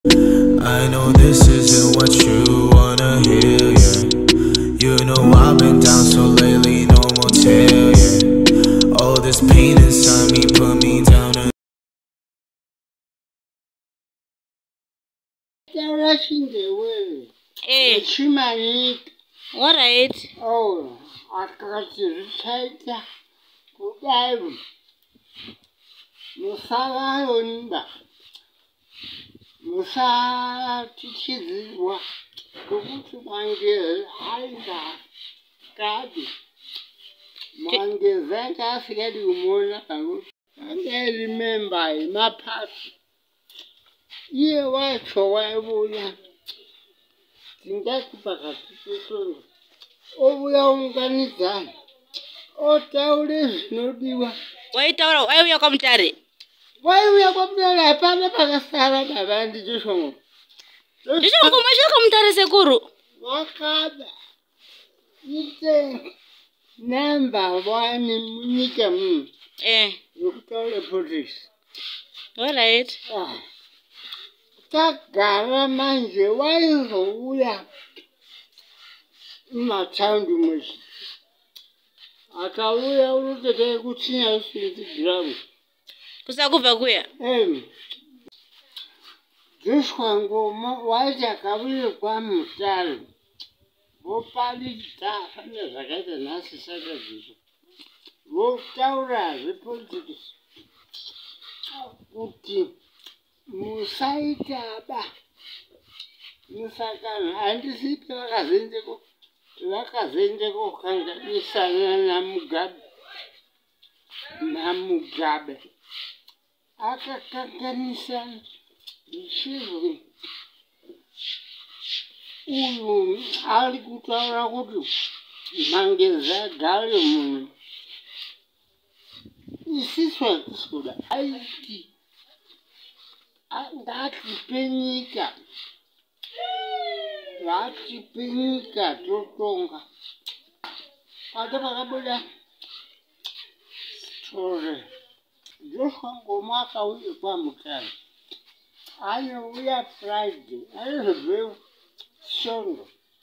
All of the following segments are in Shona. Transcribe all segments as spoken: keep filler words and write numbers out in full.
I know this isn't what you wanna hear, yeah. You know I've been down so lately, no motel, yeah. All this pain inside me put me down and Eh. What right? Oh, I got to take that. Okay. Musala Honda. Musa teaches what go to my girl. I got Gabi. Mange Zaka said you more than and I remember my past. Yeah, why so I would think that's because oh, we are going to die. Oh, tell this, no, you are. Wait, why are you come to Why we are going to Papa Pakasara and the Jushon? Did you come to the Guru? What card? You say number one in Nicam. Eh, You tell the police. all right. Ah, Takara manje, why we are not sound too much. I tell you, look at the good singers with the drum. Kusakuva kuya. Em, Joshua ngo wacha kabili kwa mstari. Vopali ta fanya zakata nasi saka zizo. Votaura repolitics. Kuti musaita ba. Musakana andisipe vakazenje ko vakazenje ko kanganisana na Mugabe. Na Mugabe. Akakanganisana. Shivu uyu ari kutaura kuti mangeza gari munhu isisu hatisuda aiti ngatipe nyika ngatipe nyika totonga pato pakabuda story Joshua Ngoma akauye kwamutare ano we are Friday. I don't know song.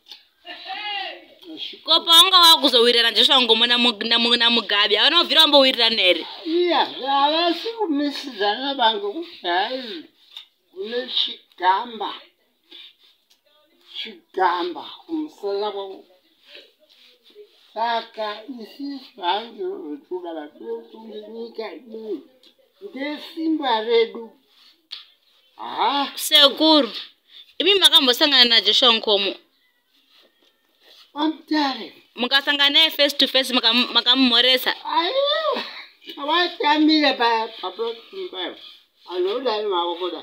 Kopanga wakuzowirana Joshua Ngoma na na Mugabe. Ana vira mbo wirana ere. Yeah, I see kumisidzana bangu kutai. Kune chigamba. Chigamba kumsala kwa saka isi vangu tuba la tunyika ni. Ngesimba redu. Ah, Seguro. Imi makambosangana na Joshua Ngoma. Amtare. Mukasangana face to face makamumoresa. Ayo. Awatamile pa papa mpa. Anoda ni mawokoda.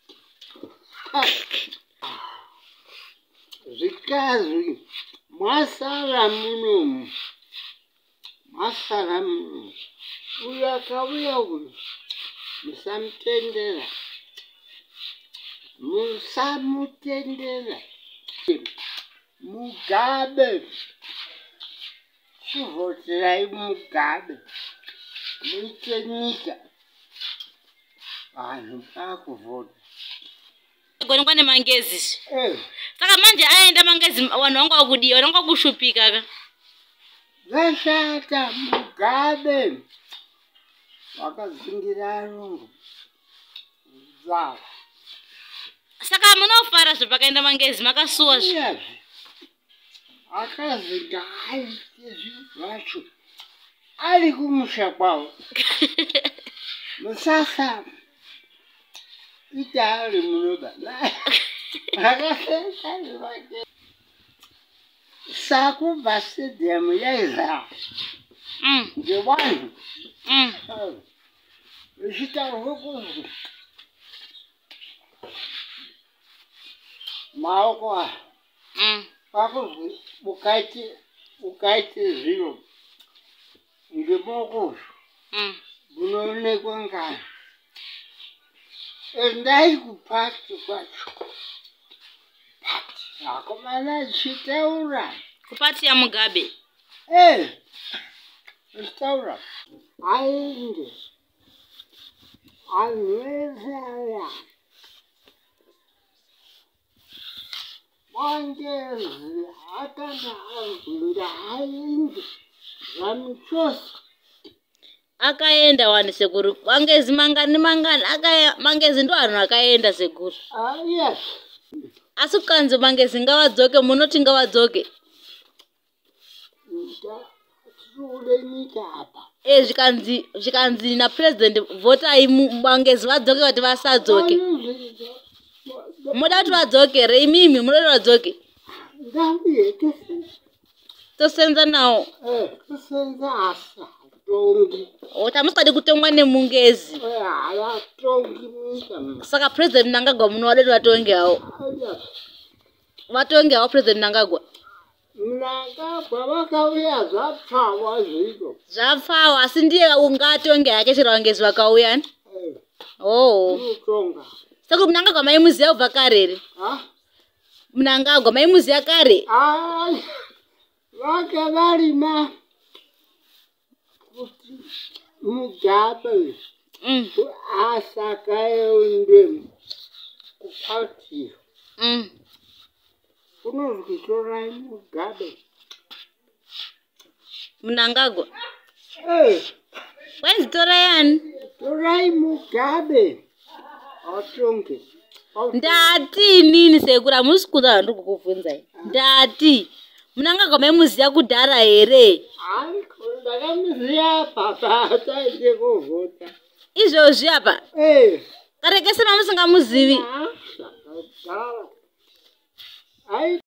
Zikazi. Masara muno. Masara muno. Uya kabuya uyu. Musamtendera. Musamutendera. Mugabe. Chivoterai Mugabe. Muitenyika. Vanhu pakuvhota. Goni kwane mangezi. Eh. Saka manje aenda mangezi vanhu vangu vakudiwa vanhu vangu kushupika ka. Vashata Mugabe. Vakazingira arungu. Zava. Saka munofara zvapakaenda mangezi makasuwa zvi. Yes. Akazinga aite zvacho. Ari kumusha kwawo. Musasa. Itari munoba. Akasesa zvake. Sakubva stadium yaiza. Mm. Ngevanhu. Mm. Zvichitaurwa kuzi maoko aya. Mm. Pakuzi ukaite ukaite zviro ngemoko Mm. bunoonekwa ngano. Endai kupati kwacho. Pati akomana achitaura. Kupati ya Mugabe. Eh. Achitaura. Aende. Anweza angezi akana ngaindi zvamuchosi akaenda wani sekuru mangezi mangani mangani akaya mangezi ndo vanhu akaenda sekuru ah yes asi kukanzi mangezi ngavadzoke munoti ngavadzoke ule nyika apa e zvikanzi zvikanzi napresident votai mangezi vadzoke kuti vasadzoke muda kuti vadzoke reimimi munoti vadzoke ndambiye tosenza nawo eh tosenza asa tongi tamusingadi kutongwa nemungezi eh ala tongi musa saka president Mnangagwa munowadeti vatonge hawo vatonge hawo president Mnangagwa Mnangagwa vakauya zvapfawa zvito zvapfawa asi ndiye ungatonge yake chero vangezi vakauya ni oh unotonga saka Mnangagwa maimuziya kubva kare here ha Mnangagwa maimuziya kare ai vaka varima kuti Mugabe mm asakaende kupatira mm unozvitorai Mugabe Mnangagwa eh wenzi torayani torai Mugabe atonge ndati nini sekuru hamusi kuda vandiri kukubvunzai ndati Mnangagwa maimuziya kudhara here ai ndakamuziya papa taite kuvhota izvozvi apa eh karekese mamusingamuzivi ai